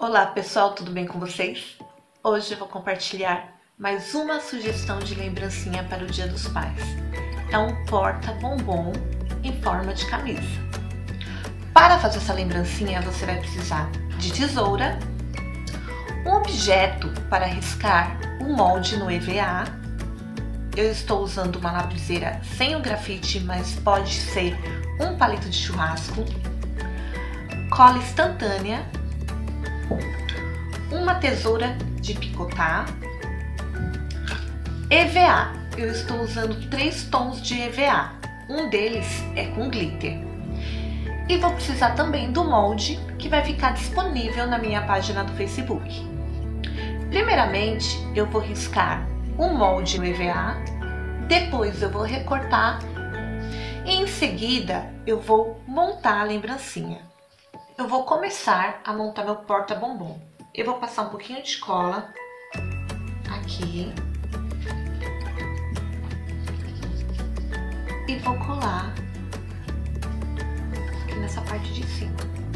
Olá pessoal, tudo bem com vocês? Hoje eu vou compartilhar mais uma sugestão de lembrancinha para o Dia dos Pais. É um porta-bombom em forma de camisa. Para fazer essa lembrancinha você vai precisar de tesoura, um objeto para riscar o molde no EVA. Eu estou usando uma lapiseira sem o grafite, mas pode ser um palito de churrasco, cola instantânea, uma tesoura de picotar, EVA. Eu estou usando 3 tons de EVA, um deles é com glitter. E vou precisar também do molde que vai ficar disponível na minha página do Facebook. Primeiramente, eu vou riscar o molde no EVA, depois eu vou recortar e em seguida eu vou montar a lembrancinha. Eu vou começar a montar meu porta-bombom. Eu vou passar um pouquinho de cola aqui e vou colar aqui nessa parte de cima.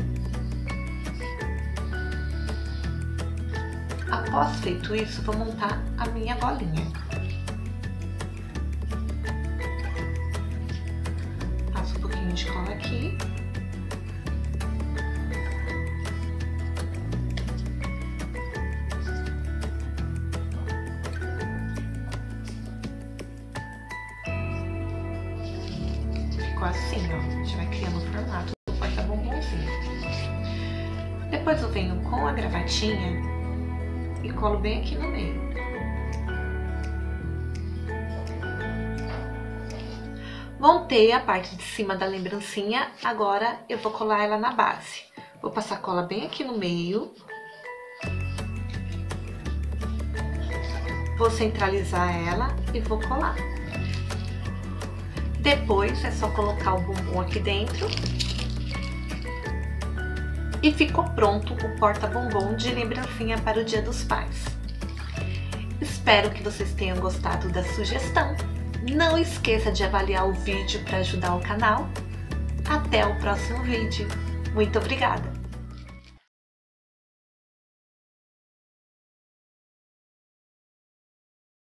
Após feito isso, vou montar a minha bolinha. Passo um pouquinho de cola aqui. Ficou assim, ó. A gente vai criando o formato do porta-bombonzinho. Depois eu venho com a gravatinha e colo bem aqui no meio. Montei a parte de cima da lembrancinha, agora eu vou colar ela na base. Vou passar cola bem aqui no meio. Vou centralizar ela e vou colar. Depois é só colocar o bombom aqui dentro. E ficou pronto o porta-bombom de lembrancinha para o Dia dos Pais. Espero que vocês tenham gostado da sugestão. Não esqueça de avaliar o vídeo para ajudar o canal. Até o próximo vídeo. Muito obrigada!